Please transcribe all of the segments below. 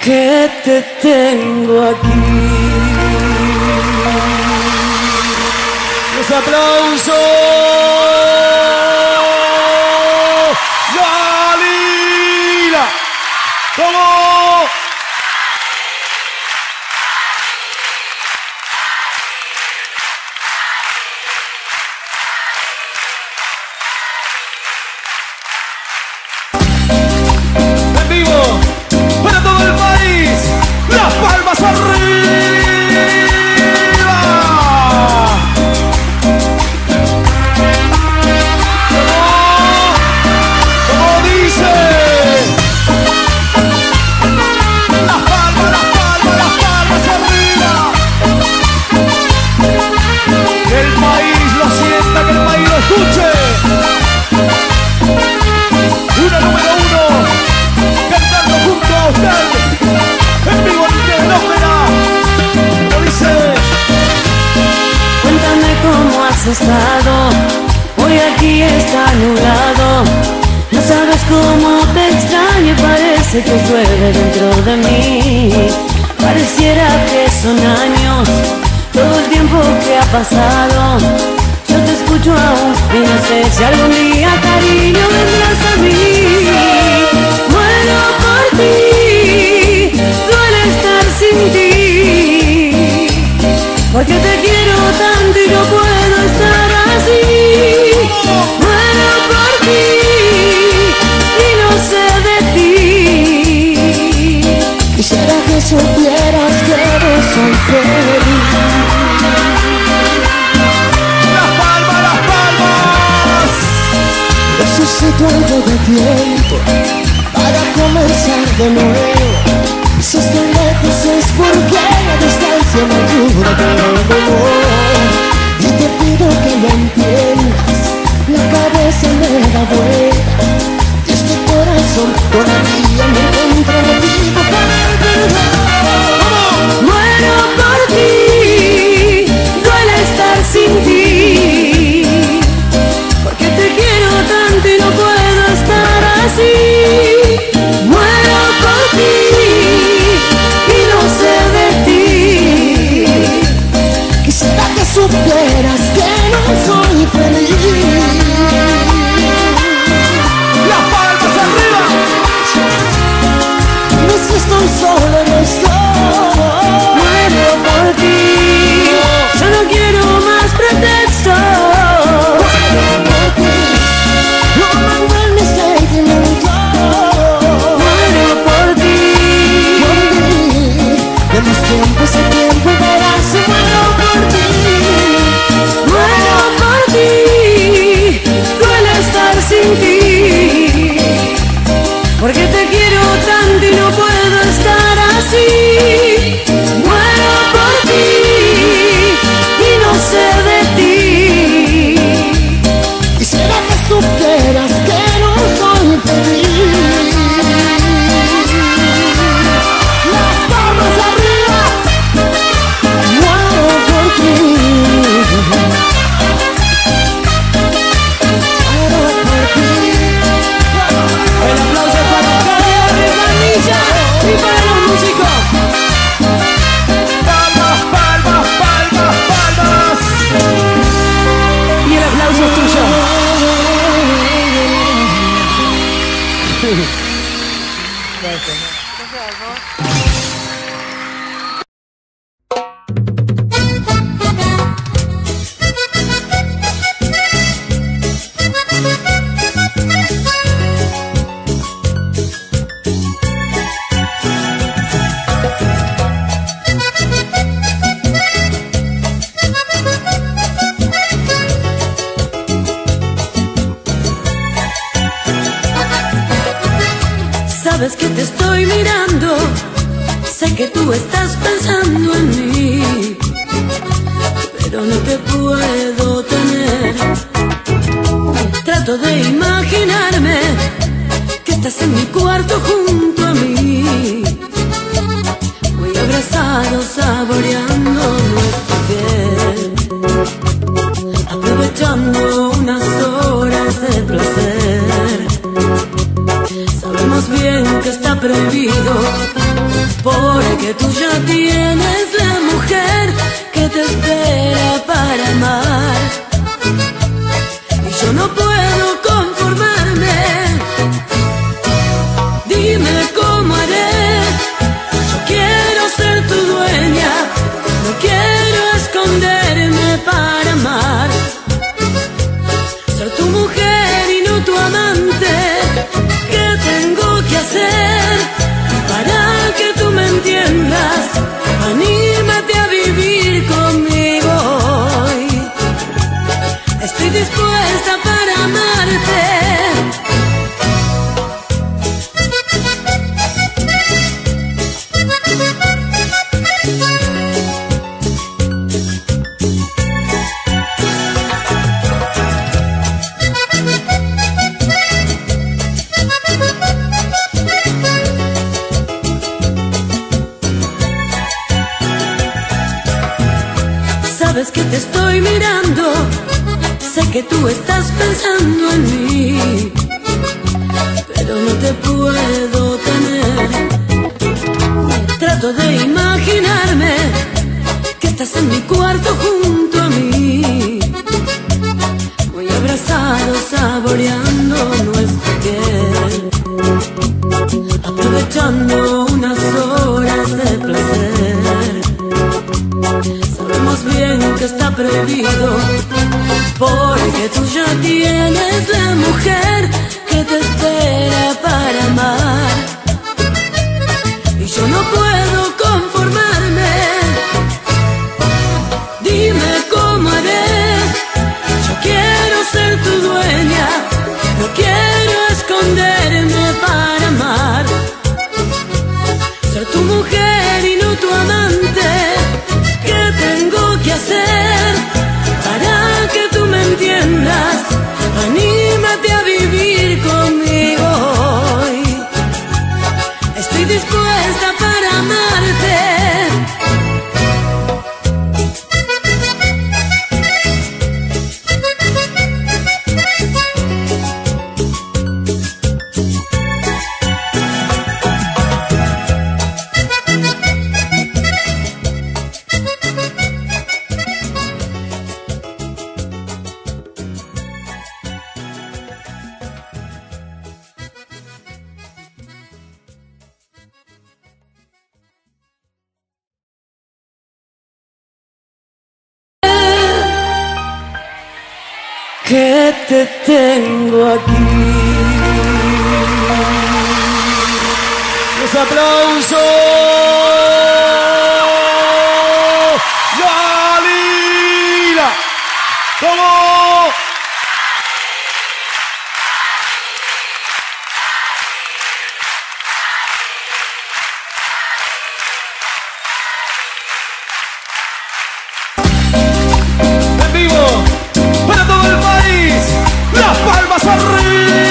que te tengo aquí. ¡Los aplausos! ¡Dalila! ¿Cómo? En vivo, para todo el país, las palmas arriba. Escuche, una número uno, cantando junto a usted, en vivo en Telenovela, como dice. Cuéntame cómo has estado, hoy aquí está nublado. No sabes cómo te extraño, parece que llueve dentro de mí. Pareciera que son años, todo el tiempo que ha pasado. Yo te escucho aún y no sé si algún día, cariño, vendrás a mí. Muero por ti, duele estar sin ti, porque te quiero tanto y no puedo estar así. Muero por ti y no sé de ti. Quisiera que supieras que eres un feliz. Necesito algo de tiempo para comenzar de nuevo. Si estoy lejos es porque la distancia me ayuda a tener dolor. Y te pido que lo entiendas, la cabeza me da vuelta y este corazón todavía me encuentra motivo para perder. Muero por ti, duele estar sin ti, porque te quiero tanto y no puedo estar así. Muero por ti y no sé de ti. Quisiera que supieras que no soy feliz. Las palmas arriba. No si estoy solo, no estoy. Muero por ti, yo no quiero más pretextos. Ese tiempo verás, muero por ti. Muero por ti, duele estar sin ti, porque te quiero tanto y no puedo estar así. Muero por ti y no sé de ti. Quisiera que supieras que no soy feliz. Las palmas arriba. El aplauso para Carlos Vanilla y para los músicos. Palmas, palmas, palmas, palmas. Y el aplauso es tuyo. Sabes que te estoy mirando, sé que tú estás pensando en mí, pero no te puedo tener. Trato de imaginarme que estás en mi cuarto junto a mí, muy abrazados saboreando nuestra piel, aprovechando unas horas de placer. Sabemos bien que está prohibido porque tú ya tienes la mujer que te espera para amar. Y yo no puedo conformarme. Dime cómo haré. Yo quiero ser tu dueña, no quiero esconderme para amar. Ser tu mujer y no tu amante. ¿Qué tengo que hacer para que tú me entiendas? Anímate a vivir conmigo hoy. Estoy dispuesta para amarte. Sabes que te estoy mirando, sé que tú estás pensando en mí, pero no te puedo tener. Trato de imaginarme que estás en mi cuarto junto a mí, muy abrazados saboreando nuestra piel, aprovechando unas horas de placer. Sabemos bien que está prohibido, porque tú ya tienes la mujer que te espera para amar. Y yo no puedo conformarme. Dime cómo haré. Yo quiero ser tu dueña, no quiero esconderme para amar. Ser tu mujer y no tu amante. ¿Qué tengo que hacer para que tú me entiendas? Anímate a vivir conmigo hoy. Estoy dispuesta para amarte. Que te tengo aquí. Los aplausos. Dalila. ¿Cómo? En vivo para todo el país. Las palmas arriba.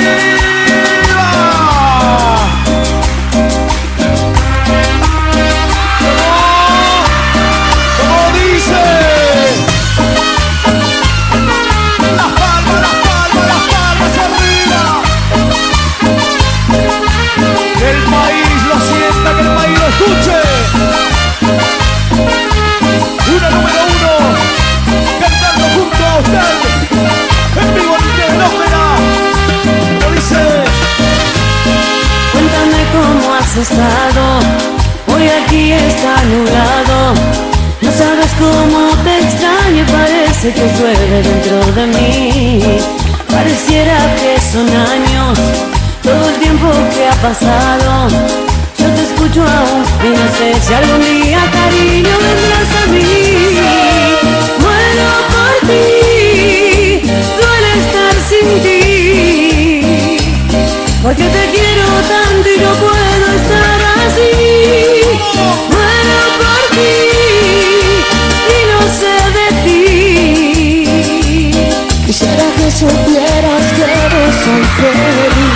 Como dice. Las palmas, las palmas, las palmas arriba. Que el país lo sienta, que el país lo escuche. Una número uno, cantando junto a usted. En vivo en de ópera. Como dice. Cuéntame cómo has estado. Hoy aquí está nublado. No sabes cómo te extraño y parece que llueve dentro de mí. Pareciera que son años, todo el tiempo que ha pasado. Yo te escucho aún y no sé si algún día, cariño, vendrás a mí. Muero por ti, duele estar sin ti, porque te quiero tanto y no puedo estar así. Muero por ti y no sé de ti. Quisiera que supieras que no soy feliz.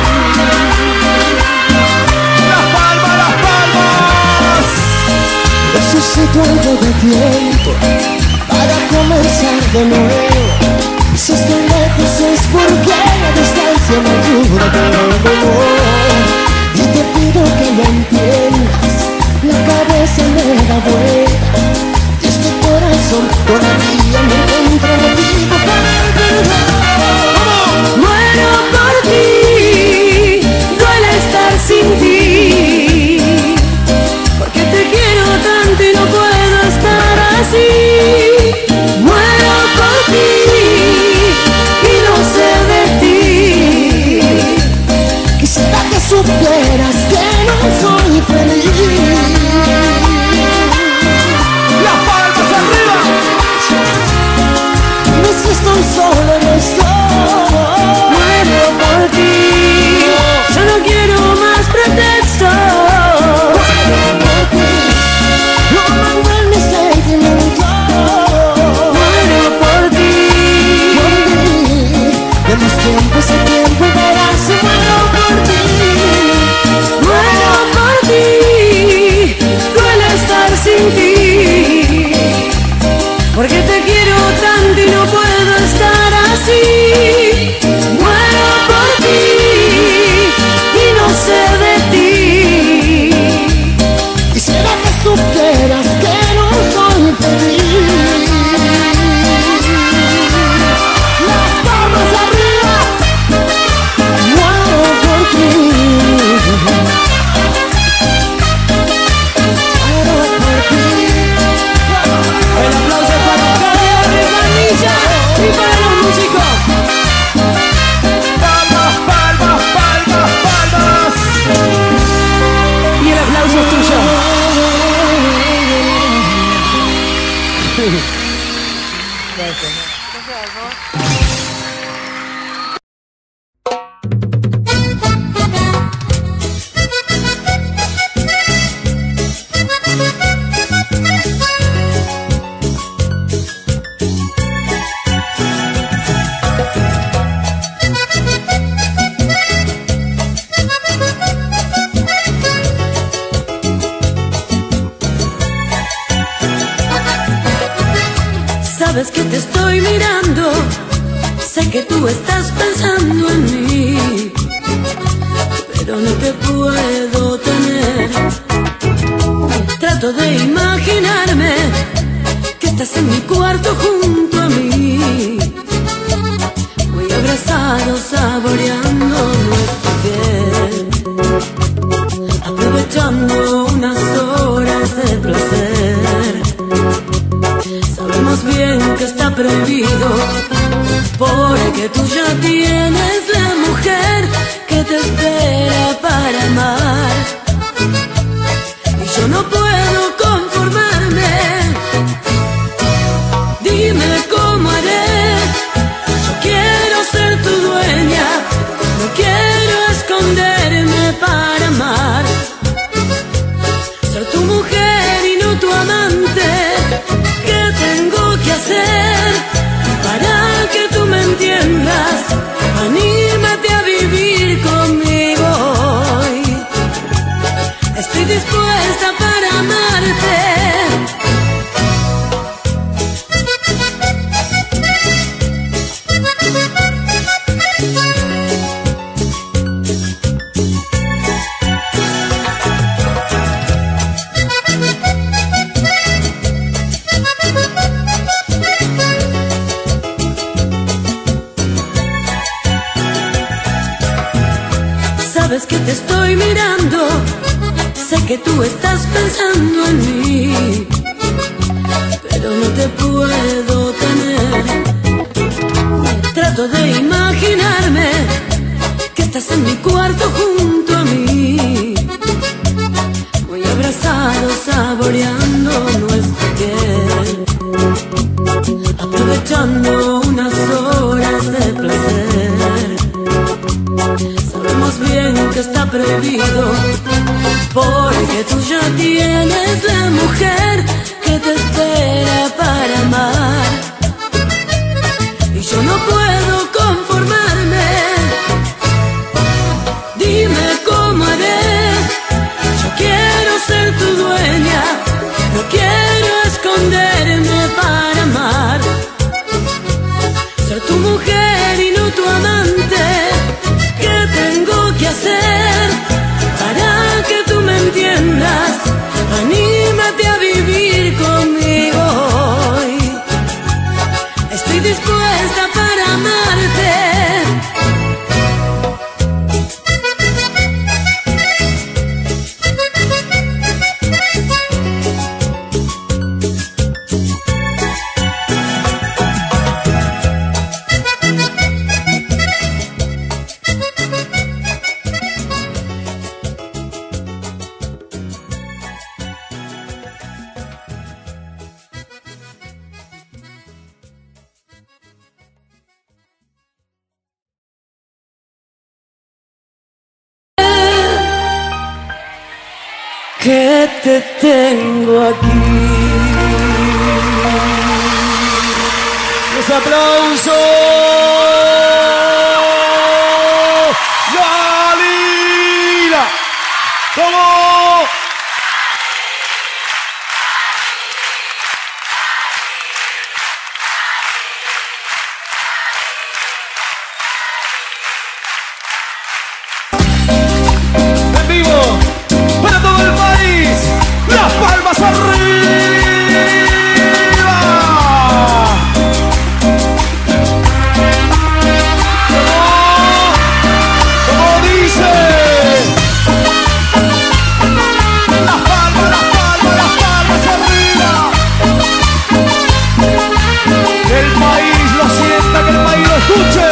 Las palmas, las palmas. Necesito algo de tiempo para comenzar de nuevo. Si estoy lejos es porque la distancia me ayuda a tener dolor. Y te supieras que no soy feliz. Las palmas arriba. No si estoy solo, no estoy. Muero por ti, yo no quiero más pretextos. No me vuelves sentimiento. Muero por ti, de los tiempos a tiempo verás, muero por ti. muero por ti. Duele estar sin ti, porque te quiero tanto y no puedo estar así. Muero por ti y no sé de ti. Quisiera que supieras que no soy feliz. Las palmas arriba. Muero por ti. Muero por ti. El aplauso para Carlos Manilla y para los músicos. Palmas, palmas, palmas, palmas. Y el aplauso es tuyo. Sabes que te estoy mirando, sé que tú estás pensando en mí, pero no te puedo tener. Trato de imaginarme que estás en mi cuarto junto a mí, muy abrazados saboreando nuestra piel, aprovechando unas horas de placer. Sabemos bien que está prohibido, porque tú ya tienes la mujer que te espera para amar. Y yo no puedo conformarme. Dime cómo haré. Yo quiero ser tu dueña, no quiero esconderme para amar. Ser tu mujer y no tu amante. ¿Qué tengo que hacer para que tú me entiendas? Anímate a vivir conmigo hoy. Estoy dispuesta para amarte. Sabes que te estoy mirando, sé que tú estás pensando en mí, pero no te puedo tener. Trato de imaginarme que estás en mi cuarto junto a mí, muy abrazados saboreando nuestra piel, aprovechando unas horas de placer. Sabemos bien que está prohibido, porque tú ya tienes la mujer que te espera para amar. Y yo no puedo conformarme. Dime cómo haré. Yo quiero ser tu dueña, no quiero esconderme para amar. Ser tu mujer y no tu amante. ¿Qué tengo que hacer para que tú me entiendas? Anímate a vivir conmigo hoy. Estoy dispuesta para que te tengo aquí. Los aplausos. Dalila. ¿Cómo? En vivo para todo el país. Las palmas arriba. Escuche,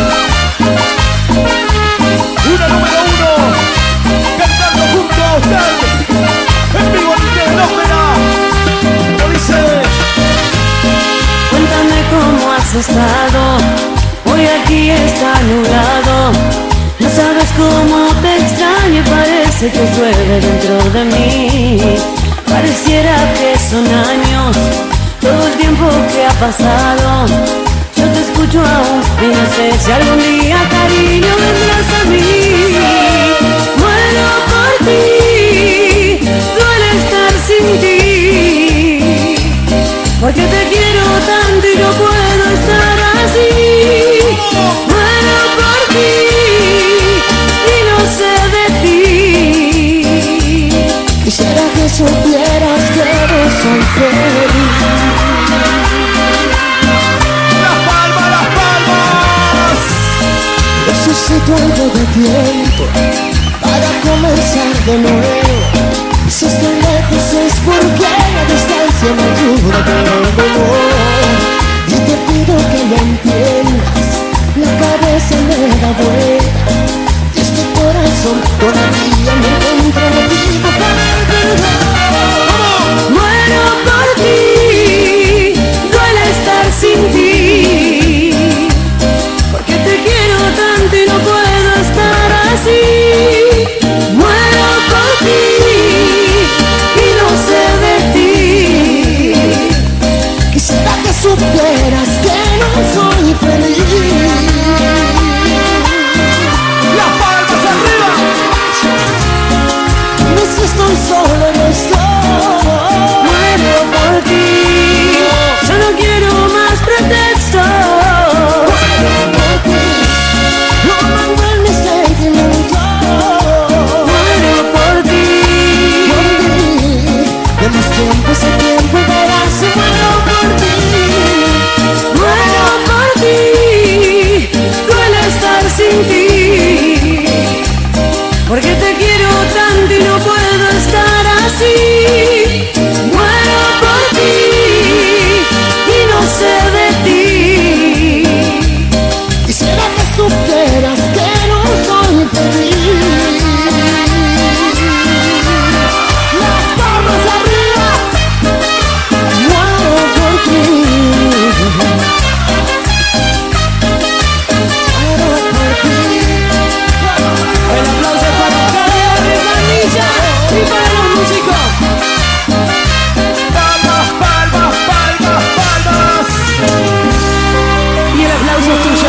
una número uno, cantando junto a usted, en vivo en ópera, lo dice. Cuéntame cómo has estado, hoy aquí está nublado. No sabes cómo te extraño, parece que llueve dentro de mí. Pareciera que son años, todo el tiempo que ha pasado. Yo te escucho aún y no sé si algún día, cariño, vendrás a mí. Muero por ti, duele estar sin ti, porque te quiero tanto y no puedo estar así. Muero por ti y no sé de ti. Quisiera que supieras que no soy feliz. Necesito algo de tiempo para comenzar de nuevo. Si estoy lejos es porque la distancia me ayuda a tener dolor. Y te pido que lo entiendas, la cabeza me da vuelta y este corazón todavía no encuentra motivo para perder. Muero por ti, duele estar sin ti, porque te quiero tanto y no puedo estar así. Muero por ti y no sé de ti. Quisiera que supieras que no soy feliz. Las palmas arriba. No si estoy solo, no estoy. Muero por ti, yo no quiero más pretextos. No mandan mis sentimientos. Muero por ti, De los tiempos a tiempo verás. Muero por ti. muero por ti, duele estar sin ti, porque te quiero tanto y no puedo estar así. Muero por ti y no sé de ti. Quisiera que supieras que no soy feliz. Las palmas arriba. Muero por ti. Muero por ti. El aplauso para Gabriel Garnica y para los músicos. Palmas, palmas, palmas, palmas. Y el aplauso es tuyo.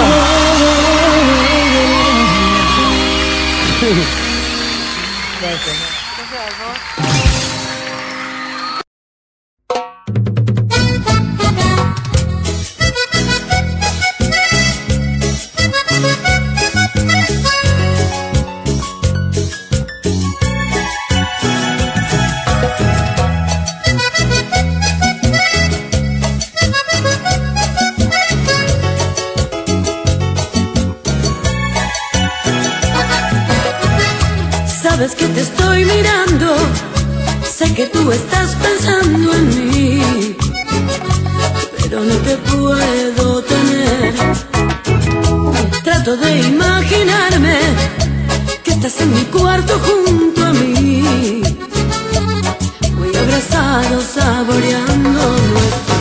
Sabes que te estoy mirando, sé que tú estás pensando en mí, pero no te puedo tener. Trato de imaginarme que estás en mi cuarto junto a mí, muy abrazados saboreando nuestra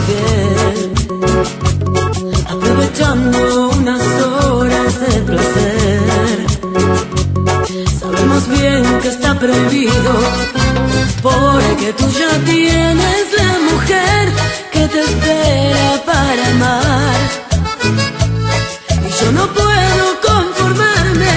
piel, aprovechando unas horas de placer. Sabemos bien bien que está prohibido, porque tú ya tienes la mujer que te espera para amar. Y yo no puedo conformarme,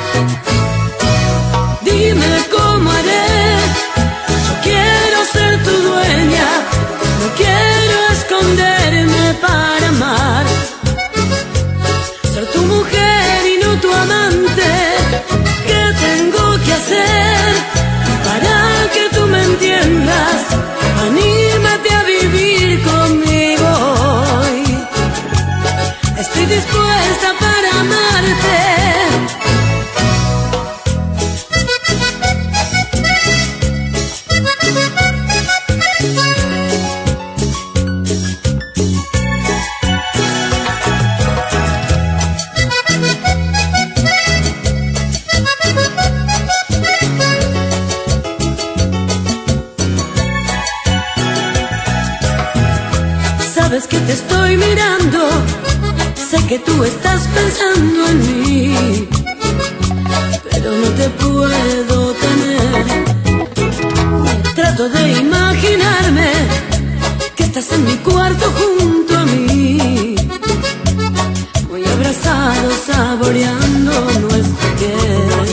dime cómo haré. Yo quiero ser tu dueña, no quiero esconderme para amar. Ser tu mujer y no tu amante. ¿Qué tengo que hacer para que tú me entiendas? Anímate a vivir conmigo hoy. Estoy dispuesta para amarte. Sabes que te estoy mirando, sé que tú estás pensando en mí, pero no te puedo tener. Trato de imaginarme que estás en mi cuarto junto a mí, muy abrazados saboreando nuestra piel,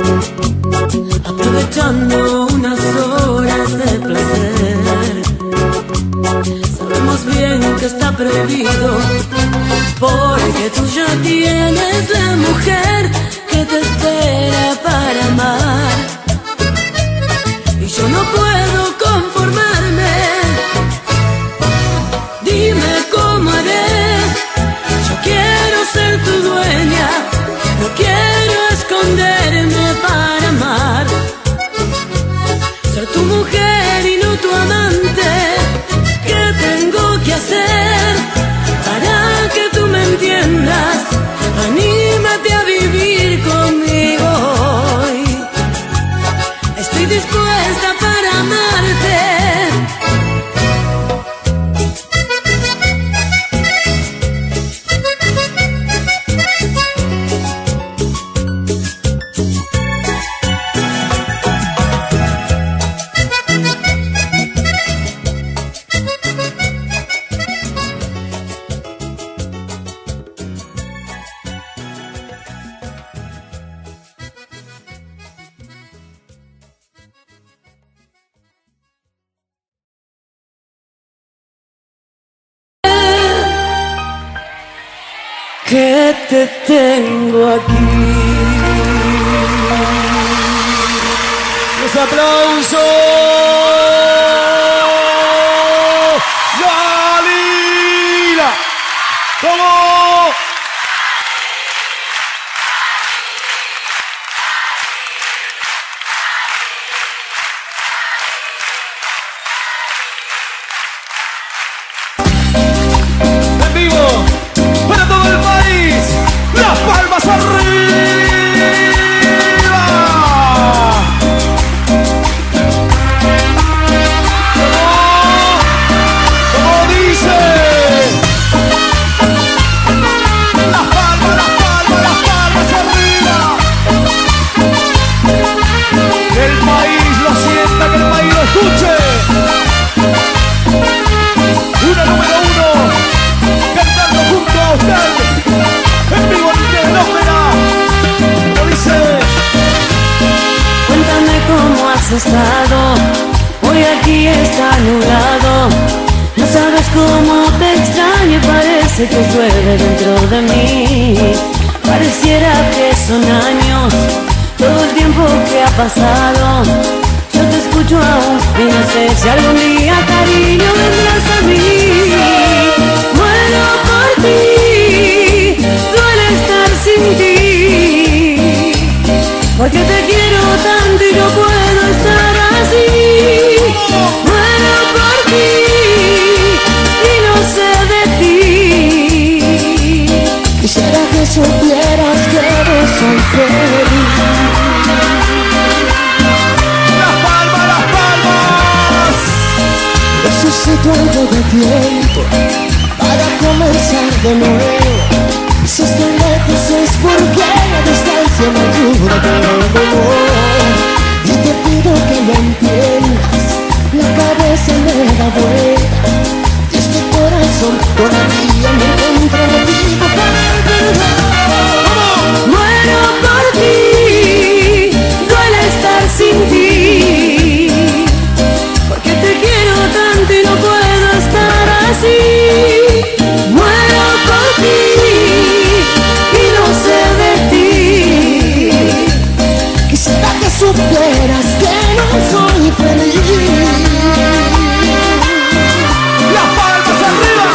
aprovechando unas horas de placer. Sabemos bien que está prohibido, porque tú ya tienes la mujer que te espera para amar. Y yo no puedo conformarme, dime cómo haré. Yo quiero ser tu dueña, no quiero esconderme para amar. Ser tu mujer y no tu amante. ¿Qué tengo que hacer para que tú me entiendas? Anímate a vivir conmigo hoy. Estoy dispuesta para amarte. Que te tengo aquí. ¡Los aplausos! ¡Dalila! ¡Cómo! En vivo, para todo el país, las palmas arriba. Como dice, las palmas, las palmas, las palmas arriba. Que el país lo sienta, que el país lo escuche. Una número uno, cantando junto a usted, en vivo en la ópera. Como dice, Cuéntame cómo has estado, hoy aquí está nublado. No sabes cómo te extraño, parece que llueve dentro de mí. Pareciera que son años, todo el tiempo que ha pasado. Yo te escucho aún y no sé si algún día, cariño, vendrás a mí. Muero por ti, duele estar sin ti, porque te quiero tanto y no puedo estar así. Muero por ti y no sé de ti. Quisiera que supieras que eres soy feliz. las palmas, las palmas. Necesito algo de tiempo para comenzar de nuevo. Si estoy lejos es porque la distancia me ayuda, pero no. supieras que no soy feliz. Las palmas arriba.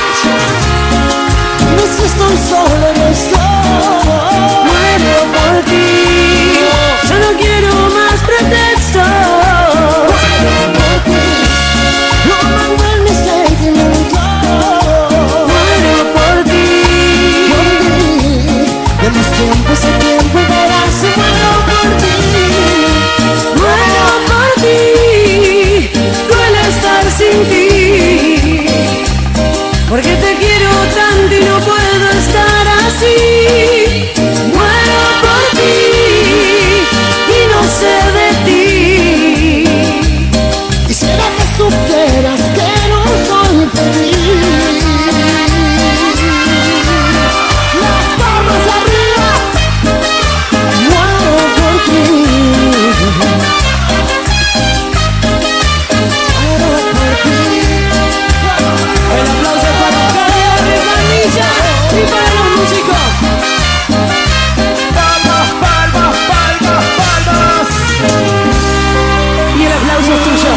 No si estoy solo, no estoy. Muero por ti, yo no quiero más pretextos. No me vuelves sentimiento. Muero por ti, De los tiempos a tiempo verás, muero por ti. muero por ti. Duele estar sin ti, porque te quiero tanto y no puedo estar así. Muero por ti y no sé de ti. Quisiera que supieras que no soy feliz. Las palmas arriba. Muero por ti. Muero por ti. El aplauso para Carlos Manilla y para los músicos. Palmas, palmas, palmas, palmas. Y el aplauso es tuyo.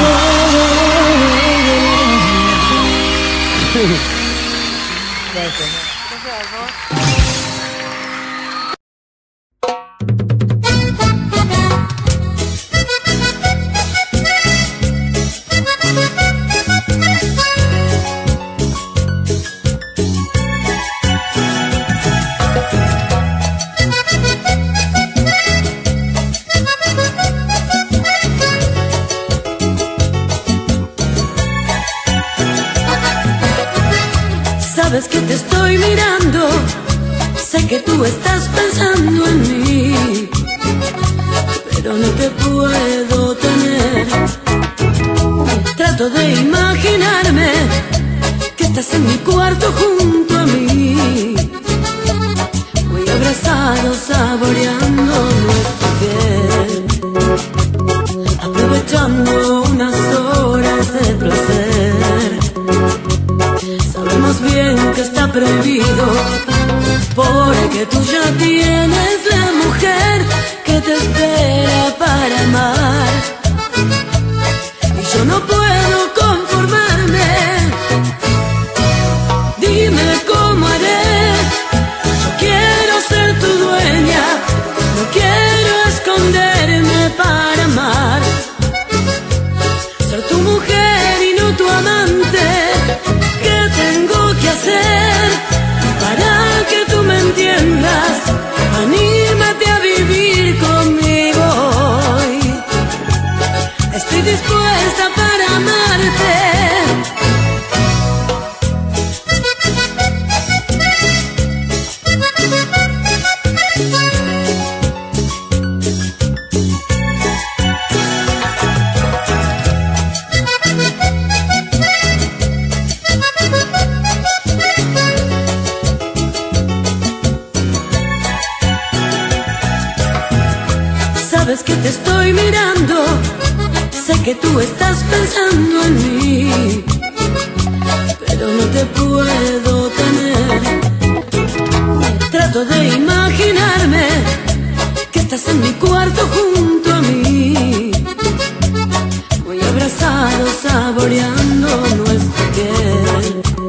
Sabes que te estoy mirando, sé que tú estás pensando en mí, pero no te puedo tener. Trato de imaginarme que estás en mi cuarto junto a mí, muy abrazados saboreando nuestra piel, aprovechando unas horas de placer. Sabemos bien que está prohibido, porque tú ya tienes la mujer que te espera para amar. Y yo no puedo conformarme. Dime cómo haré. Yo quiero ser tu dueña, no quiero esconderme para amar. Ser tu mujer y no tu amante. ¿Qué tengo que hacer para que tú me entiendas? Anímate a vivir conmigo hoy. Estoy dispuesta para amarte. Sabes que te estoy mirando, sé que tú estás pensando en mí, pero no te puedo tener. Trato de imaginarme que estás en mi cuarto junto a mí, muy abrazados saboreando nuestra piel,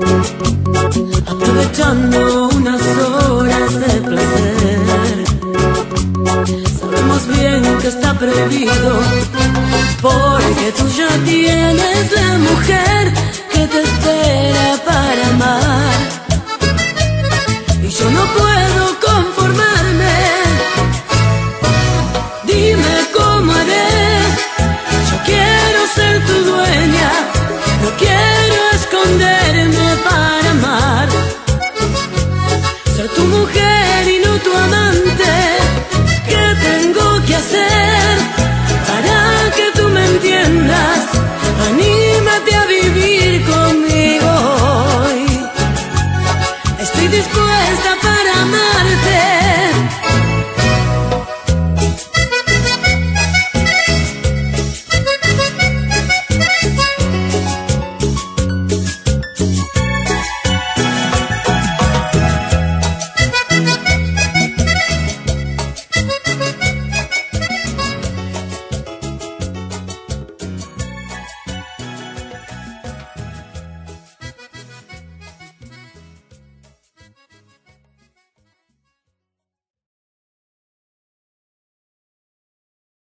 aprovechando unas horas de placer. Sabemos bien que está prohibido, porque tú ya tienes la mujer que te espera para amar. Y yo no puedo